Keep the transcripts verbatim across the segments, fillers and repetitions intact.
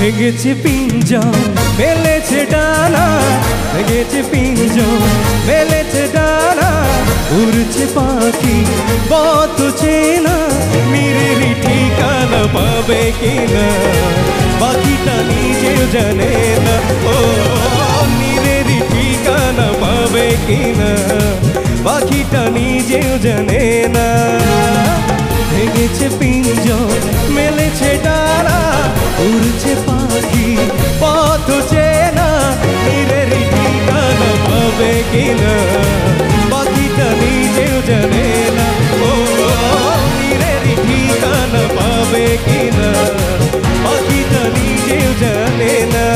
ভেঙেছে পিঞ্জর মেলেছে ডানা, ভেঙেছে পিঞ্জর মেলেছে ডানা, উড়ছে পাখি পথ চেনা, নিরের ঠিকানা পাবে কিনা পাখিটা নিজেও জানে না। ও নিরের ঠিকানা পাবে কিনা পাখিটা নিজেও জানে না। ভেঙেছে পিঞ্জর মেলেছে ডানা, উড়ছে পাখি পথ চেনা, নিরের ঠিকানা পাবে কিনা পাখিটা নিজেও জানে না। ও নিরের ঠিকানা পাবে কিনা পাখিটা নিজেও জানে না।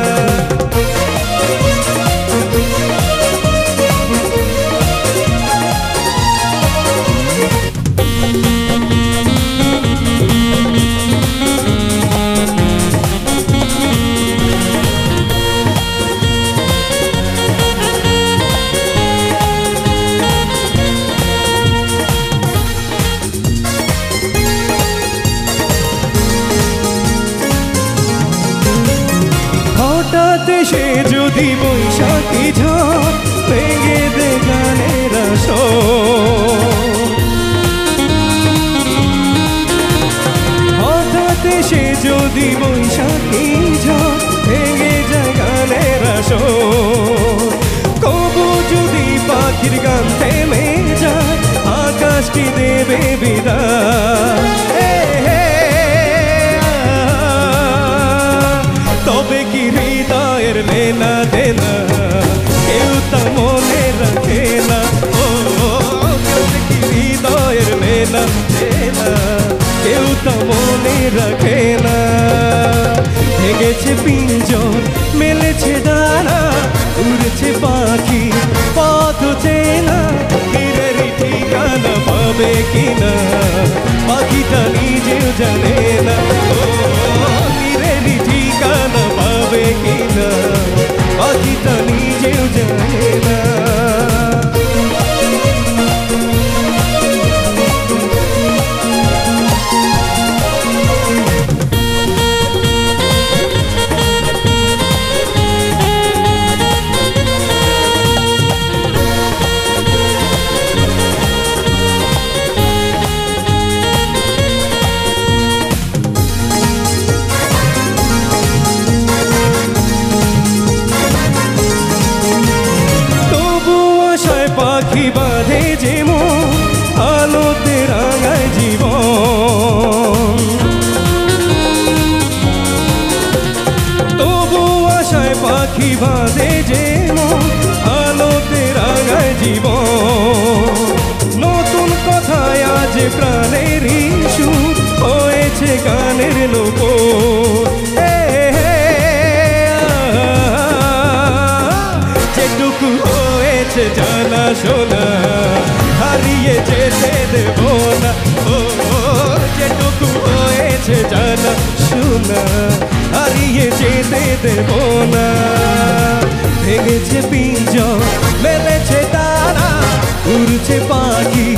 সে যদি বৈশাখী ঝড় ভেঙে দে গানের আসর, হঠাৎ সে যদি বৈশাখী ঝড় ভেঙে যায় গানের আসর, কবু যদি পাখির গান থেমে যায় আকাশ কি দেবে বিদায়, তবে কি হৃদয়ের লেনা দেনা কেউ তা মনে রাখে না। ও তবে কি হৃদয়ের লেনা দেনা কেউ তা মনে রাখে না। ভেঙেছে পিঞ্জর মেলেছে ডানা, উড়ছে পাখি পথ চেনা, নিরের ঠিকানা পাবে কিনা পাখিটা নিজেও জানে না। ও নিরের ঠিকানা পাবে কিনা পাখিটা নিজেও জানে না। পাখি বাঁধে যে মন আলোতে রাঙায় জীবন, তবু আশায় পাখি বাঁধে যে মন আলোতে রাঙায় জীবন। নতুন কথায় আজ প্রাণের সুর হয়েছে গানের নূপুর, যেটুকু হয়েছে জানা শোনা হারিয়ে যেতে দেব না। ও যেটুকু হয়েছে জানা শোনা হারিয়ে যেতে দেব না। ভেঙেছে পিঞ্জর মেলেছে ডানা, উড়ছে পাখি